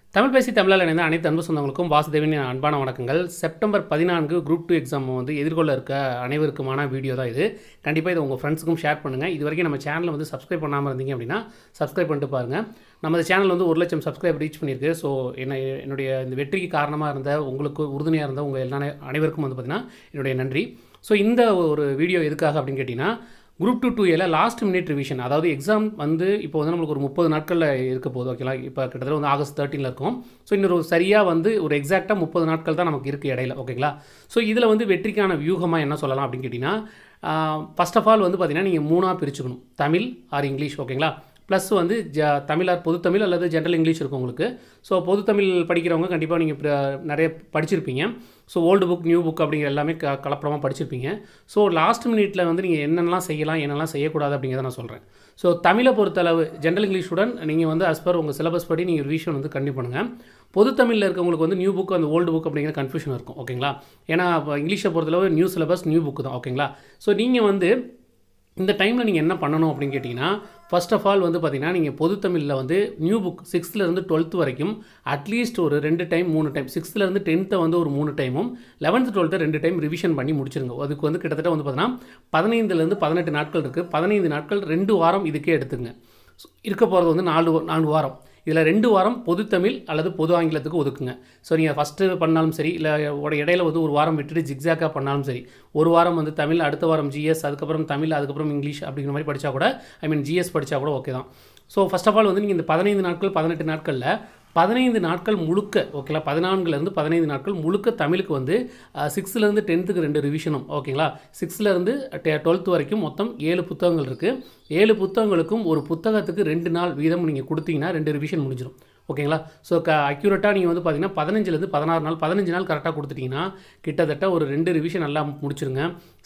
தமிழ் பேசி தமிழால் இணைந்த அனைத்து அன்பு சொந்தங்களுக்கும் வாசுதேவின் அன்பான வணக்கங்கள். செப்டம்பர் 14 குரூப் 2 எக்ஸாம் வந்து எதிர்கொள்ள இருக்க அனைவருக்குமான வீடியோ தான் இது. கண்டிப்பாக இதை உங்கள் ஃப்ரெண்ட்ஸுக்கும் ஷேர் பண்ணுங்கள். இது வரைக்கும் நம்ம சேனலை வந்து சப்ஸ்கிரைப் பண்ணாமல் இருந்தீங்க அப்படின்னா சப்ஸ்கிரைப் பண்ணிட்டு பாருங்கள். நம்ம சேனல் வந்து 1 லட்சம் சப்ஸ்கிரைப் ரீச் பண்ணியிருக்கு. ஸோ என்னுடைய இந்த வெற்றிக்கு காரணமாக இருந்த உங்களுக்கு உறுதுணையாக இருந்த உங்கள் அனைவருக்கும் வந்து பார்த்திங்கன்னா என்னுடைய நன்றி. ஸோ இந்த ஒரு வீடியோ எதுக்காக அப்படின்னு கேட்டிங்கன்னா, குரூப் 2 லாஸ்ட் மினிட் ரிவிஷன், அதாவது எக்ஸாம் வந்து இப்போ வந்து நம்மளுக்கு ஒரு 30 நாட்களில் இருக்க போகுது. ஓகேங்களா, இப்போ கிட்டத்தட்ட வந்து ஆகஸ்ட் 13 இருக்கும். ஸோ இன்னொரு சரியாக வந்து ஒரு எக்ஸாக்டாக 30 நாட்கள் தான் நமக்கு இருக்குது இடையில. ஓகேங்களா, ஸோ இதில் வந்து வெற்றிக்கான வியூகமாக என்ன சொல்லலாம் அப்படின்னு கேட்டிங்கன்னா, ஃபர்ஸ்ட் ஆஃப் ஆல் வந்து பார்த்திங்கன்னா நீங்கள் 3ஆக பிரிச்சுக்கணும், தமிழ் ஆர் இங்கிலீஷ். ஓகேங்களா, ப்ளஸ் வந்து தமிழ் ஆர் பொது தமிழ் அல்லது ஜென்ரல் இங்கிலீஷ் இருக்கும் உங்களுக்கு. ஸோ பொது தமிழ் படிக்கிறவங்க கண்டிப்பாக நீங்கள் நிறைய படிச்சிருப்பீங்க. So old book new book அப்படிங்கிற எல்லாமே கலப்படமாக படிச்சிருப்பீங்க. ஸோ லாஸ்ட் மினிட்ல வந்து நீங்கள் என்னென்னலாம் செய்யலாம் என்னெல்லாம் செய்யக்கூடாது அப்படிங்கிறத நான் சொல்கிறேன். ஸோ தமிழை பொறுத்தளவு ஜென்ரல் இங்கிலீஷுடன் நீங்கள் வந்து அஸ் பர் உங்கள் சிலபஸ் படி நீங்கள் ரிவிஷன் வந்து கண்டினியூ பண்ணுங்கள். பொது தமிழில் இருக்கவங்களுக்கு வந்து நியூ புக் அந்த ஓல்டு புக் அப்படிங்கிற கன்ஃபியூஷன் இருக்கும். ஓகேங்களா, ஏன்னா இப்போ இங்கிலீஷை பொறுத்தளவு நியூ சிலபஸ் நியூ புக்கு தான். ஓகேங்களா, ஸோ நீங்கள் வந்து இந்த டைமில் நீங்கள் என்ன பண்ணணும் அப்படின்னு கேட்டிங்கன்னா, ஃபர்ஸ்ட் ஆஃப் ஆல் வந்து பார்த்திங்கன்னா நீங்கள் பொது தமிழில் வந்து நியூ புக் 6th-லேருந்து 12th வரைக்கும் அட்லீஸ்ட் ஒரு 2 டைம் 3 டைம், 6th-லேருந்து 10th வந்து ஒரு 3 டைமும் 11th 12th 2 டைம் ரிவிஷன் பண்ணி முடிச்சிருங்க. அதுக்கு வந்து கிட்டத்தட்ட வந்து பார்த்தீங்கன்னா 15லேருந்து 18 நாட்கள் இருக்குது. 15 நாட்கள் 2 வாரம் இதுக்கே எடுத்துங்க. இருக்க போகிறது வந்து 4 வாரம். இதில் 2 வாரம் பொது தமிழ் அல்லது பொது ஆங்கிலத்துக்கு ஒதுக்குங்க. ஸோ நீங்கள் ஃபஸ்ட்டு பண்ணாலும் சரி, இல்லை இடையில வந்து ஒரு வாரம் விட்டுட்டு ஜிக்ஸாக்காக பண்ணாலும் சரி, ஒரு வாரம் வந்து தமிழ், அடுத்த வாரம் ஜிஎஸ், அதுக்கப்புறம் தமிழ், அதுக்கப்புறம் இங்கிலீஷ் அப்படிங்கிற மாதிரி படித்தா கூட, ஜிஎஸ் படித்தா கூட ஓகே தான். ஸோ ஃபஸ்ட் ஆஃப் ஆல் வந்து நீங்கள் இந்த 15 நாட்கள் 18 நாட்களில் 15 நாட்கள் முழுக்க, ஓகேங்களா, 14லேருந்து 15 நாட்கள் முழுக்க தமிழுக்கு வந்து 6th-லேருந்து 10th 2 ரிவிஷனும். ஓகேங்களா, 6th-லேருந்து 12th வரைக்கும் மொத்தம் 7 புத்தகங்கள் இருக்குது. 7 புத்தகங்களுக்கும் ஒரு புத்தகத்துக்கு 2 நாள் வீதம் நீங்கள் கொடுத்தீங்கன்னா 2 ரிவிஷன் முடிஞ்சிடும். ஓகேங்களா, ஸோ அக்யூரேட்டாக நீங்கள் வந்து பார்த்தீங்கன்னா 15லேருந்து 16 நாள், 15 நாள் கரெக்டாக கொடுத்துட்டிங்கன்னா கிட்டத்தட்ட ஒரு 2 ரிவிஷன் நல்லா முடிச்சிருங்க.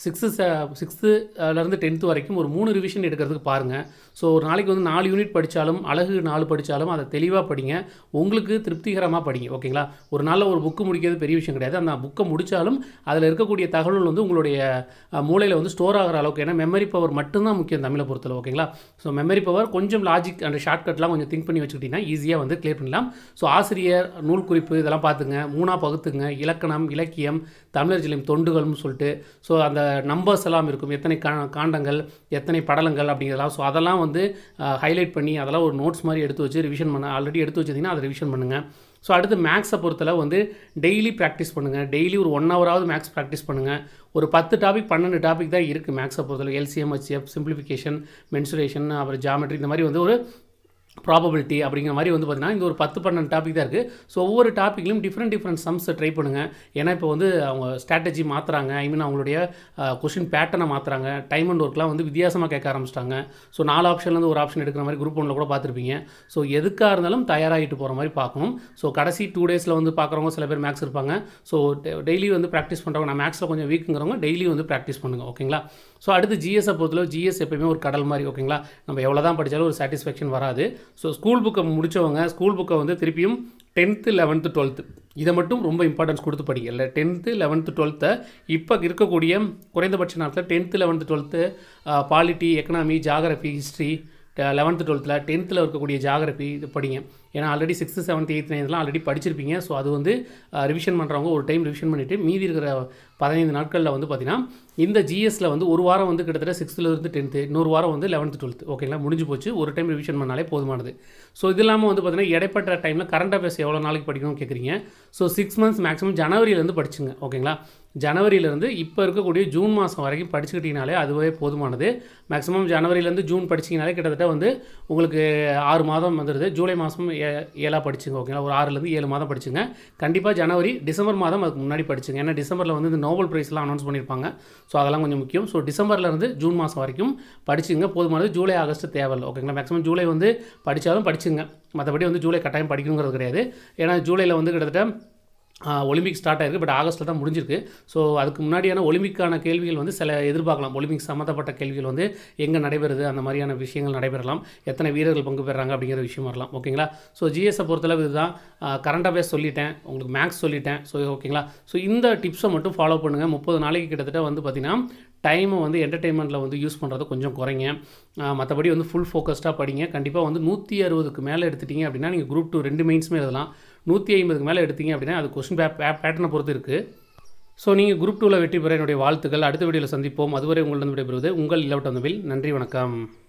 6th-லேருந்து 10th வரைக்கும் ஒரு 3 ரிவிஷன் எடுக்கிறதுக்கு பாருங்கள். ஸோ ஒரு நாளைக்கு வந்து 4 யூனிட் படித்தாலும், அழகு 4 படித்தாலும் அதை தெளிவாக படிங்க, உங்களுக்கு திருப்திகரமாக படிங்க. ஓகேங்களா, ஒரு நாளில் ஒரு புக்கு முடிக்கிறது பெரிய விஷயம் கிடையாது. அந்த புக்கை முடித்தாலும் அதில் இருக்கக்கூடிய தகவல் வந்து உங்களுடைய மூளையில் வந்து ஸ்டோர் ஆகிற அளவுக்கு, ஏன்னா மெமரி பவர் மட்டும்தான் முக்கியம் தமிழை பொறுத்தளவு. ஓகேங்களா, ஸோ மெமரி பவர் கொஞ்சம் லாஜிக் அண்ட் ஷார்ட்கட்லாம் கொஞ்சம் திங்க் பண்ணி வச்சுக்கிட்டிங்கன்னா ஈஸியாக வந்து கிளியர் பண்ணலாம். ஸோ ஆசிரியர், நூல் குறிப்பு இதெல்லாம் பார்த்துங்க, 3ஆக பகுத்துங்க. இலக்கணம், இலக்கியம், தமிழர் ஜில்லியம் தொண்டுகள்னு சொல்லிட்டு, ஸோ அந்த நம்பர்ஸ் எல்லாம் இருக்கும், எத்தனை காண்டங்கள், எத்தனை படலங்கள் அப்படிங்கிறதெல்லாம். ஸோ அதெல்லாம் வந்து ஹைலைட் பண்ணி அதெல்லாம் ஒரு நோட்ஸ் மாதிரி எடுத்து வச்சு ரிவிஷன் பண்ண, ஆல்ரெடி எடுத்து வச்சிங்கன்னா அதை ரிவிஷன் பண்ணுங்கள். ஸோ அடுத்து மேக்ஸை பொறுத்தளவு வந்து டெய்லி ப்ராக்டிஸ் பண்ணுங்கள். டெய்லி ஒரு 1 ஹவராவது மேக்ஸ் ப்ராக்டிஸ் பண்ணுங்கள். ஒரு 10 டாபிக் 12 டாபிக் தான் இருக்குது மேக்ஸை பொறுத்தளவு. எல்சிஎம், ஹெச்எஃப், சிம்பிளிஃபிகேஷன், மென்சுரேஷன், அப்புறம் ஜாமெட்ரி, இந்த மாதிரி வந்து ஒரு ப்ராபபிலிட்டி அப்படிங்கிற மாதிரி வந்து பார்த்திங்கன்னா இந்த ஒரு 10-12 டாபிக் தான் இருக்குது. ஸோ ஒவ்வொரு டாப்பிக்லையும் டிஃப்ரெண்ட் சம்ஸ் ட்ரை பண்ணுங்கள். ஏன்னா இப்போ வந்து அவங்க ஸ்ட்ராட்டஜி மாற்றுறாங்க, அவங்களுடைய கொஷின் பேட்டர்னை மாற்றுறாங்க. டைம் அண்ட் ஒர்க்லாம் வந்து வித்தியாசமாக கேட்க ஆரம்பிச்சிட்டாங்க. ஸோ 4 ஆப்ஷன்லேருந்து ஒரு ஆப்ஷன் எடுக்கிற மாதிரி குரூப் 1 கூட பார்த்துருப்பீங்க. ஸோ எதுக்காக இருந்தாலும் தயாராகிட்டு போகிற மாதிரி பார்க்கணும். ஸோ கடைசி 2 டேஸில் வந்து பார்க்குறவங்க சில பேர் மேக்ஸ் இருப்பாங்க. ஸோ டெய்லி வந்து ப்ராக்டிஸ் பண்ணுறவங்க, நான் மேக்ஸில் கொஞ்சம் வீக்குங்கிறவங்க டெய்லி வந்து ப்ராக்டிஸ் பண்ணுங்கள். ஓகேங்களா, ஸோ அடுத்து ஜிஎஸை பொறுத்தளவு ஜிஎஸ் எப்போயுமே ஒரு கடல் மாதிரி. ஓகேங்களா, நம்ம எவ்வளோ தான் படித்தாலும் ஒரு சாட்டிஸ்ஃபேக்ஷன் வராது. ஸோ ஸ்கூல் புக்கை முடித்தவங்க ஸ்கூல் புக்கை வந்து திருப்பியும் 10th 11th 12th இதை மட்டும் ரொம்ப இம்பார்ட்டன்ஸ் கொடுத்து படிங்க. இல்லை 10th 11th 12th இப்போ இருக்கக்கூடிய குறைந்தபட்ச நாட்டில் 10th 11th 12th polity, economy, geography, history, 11th 12th 10th இருக்கக்கூடிய ஜாகிரபி இது படிங்க. ஏன்னா already 6th 7th 8th 9th already படிச்சிருப்பீங்க. ஸோ அது வந்து ரிவிஷன் பண்ணுறவங்க ஒரு டைம் ரிவிஷன் பண்ணிவிட்டு மீதி இருக்கிற 15 நாட்களில் வந்து பார்த்திங்கன்னா இந்த ஜிஎஸ்சில் வந்து ஒரு வாரம் வந்து கிட்டத்தட்ட 6th-லேருந்து 10th, இன்னொரு வாரம் வந்து 11th 12th. ஓகேங்களா, முடிஞ்சு போச்சு. ஒரு டைம் ரிவிஷன் பண்ணாலே போதுமானது. ஸோ இது இல்லாமல் வந்து பார்த்திங்கன்னா இடைப்பட்ட டைமில் கரண்ட் அஃபேர்ஸ் எவ்வளோ நாளைக்கு படிக்கணும்னு கேட்குறீங்க. ஸோ 6 months மேக்ஸிமம் ஜனவரியிலேருந்து படிச்சுங்க. ஓகேங்களா, ஜனவரியிலேருந்து இப்போ இருக்கக்கூடிய ஜூன் மாதம் வரைக்கும் படிச்சுக்கிட்டிங்கனாலே அதுவே போதுமானது. மேக்ஸிமம் ஜனவரியிலேருந்து ஜூன் படிச்சிங்கனாலே கிட்டத்தட்ட வந்து உங்களுக்கு 6 மாதம் வந்துடுது. ஜூலை மாதம் 7 படிச்சுங்க. ஓகேங்களா, ஒரு 6லேருந்து 7 மாதம் படிச்சுங்க. கண்டிப்பாக ஜனவரி, டிசம்பர் மாதம் அதுக்கு முன்னாடி படிச்சுங்க. ஏன்னா டிசம்பரில் வந்து இந்த நோபல் ப்ரைஸ்லாம் அனௌன்ஸ் பண்ணியிருப்பாங்க. ஸோ அதெல்லாம் கொஞ்சம் முக்கியம். ஸோ டிசம்பர்லேருந்து ஜூன் மாதம் வரைக்கும் படிச்சுங்க, போதுமானது. ஜூலை ஆகஸ்ட் தேவையில்லை. ஓகேங்களா, மேக்ஸிமம் ஜூலை வந்து படித்தாலும் படிச்சுங்க. மற்றபடி வந்து ஜூலை கட்டாயம் படிக்கணுங்கிறது கிடையாது. ஏன்னா ஜூலையில் வந்து கிட்டத்தட்ட ஒலிம்பிக் ஸ்டார்ட் ஆகிருக்கு, பட் ஆகஸ்ட்டில் தான் முடிஞ்சிருக்கு. ஸோ அதுக்கு முன்னாடியான ஒலிம்பிக்கான கேள்விகள் வந்து சில எதிர்பார்க்கலாம். ஒலிம்பிக் சம்மந்தப்பட்ட கேள்விகள் வந்து எங்கே நடைபெறுது, அந்த மாதிரியான விஷயங்கள் நடைபெறலாம். எத்தனை வீரர்கள் பங்கு பெறாங்க அப்படிங்கிற விஷயம் வரலாம். ஓகேங்களா, ஸோ ஜிஎஸை பொறுத்தளவு இதுதான். கரண்ட் அஃபேர்ஸ் சொல்லிட்டேன், உங்களுக்கு மேக்ஸ் சொல்லிட்டேன். ஸோ ஓகேங்களா, ஸோ இந்த டிப்ஸை மட்டும் ஃபாலோ பண்ணுங்கள். 30 நாளைக்கு கிட்டத்தட்ட வந்து பார்த்திங்கன்னா டைமை வந்து என்டர்டெயின்மெண்ட்டில் வந்து யூஸ் பண்ணுறத கொஞ்சம் குறைங்க. மற்றபடி வந்து ஃபுல் ஃபோக்கஸ்டாக படிங்க. கண்டிப்பாக வந்து 160க்கு மேலே எடுத்துட்டீங்க அப்படின்னா நீங்கள் குரூப் 2 2 மெயின்ஸுமே எழுதலாம். 150க்கு மேலே எடுத்தீங்க அப்படின்னா அது கொஸ்டின் பேட்டர்னை பொறுத்து இருக்குது. ஸோ நீங்கள் குரூப் 2ல வெற்றி பெற என்னுடைய வாழ்த்துக்கள். அடுத்த வீடியோவில் சந்திப்போம். அதுவரை உங்களிடம் விடைபெறுவது உங்கள் இளவட்டம் தமிழ். நன்றி, வணக்கம்.